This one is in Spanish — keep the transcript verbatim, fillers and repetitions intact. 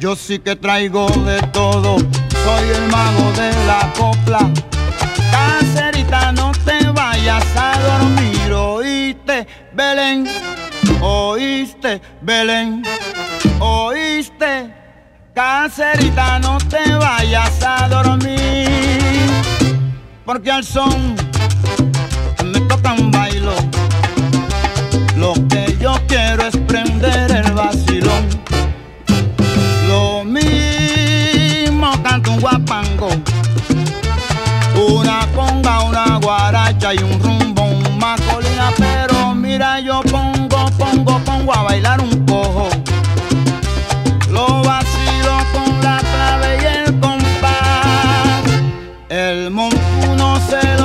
Yo sí que traigo de todo, soy el mago de la copla. Caserita, no te vayas a dormir, ¿oíste, Belén? ¿Oíste, Belén? ¿Oíste? Caserita, no te vayas a dormir, porque al son me tocan bailo. Lo que yo quiero es prender el vacilón. Lo mismo canto un guapango, una conga, una guaracha y un rumbón macolina. Pero mira, yo pongo, pongo, pongo a bailar un cojo. Lo vacilo con la clave y el compás. El montuno se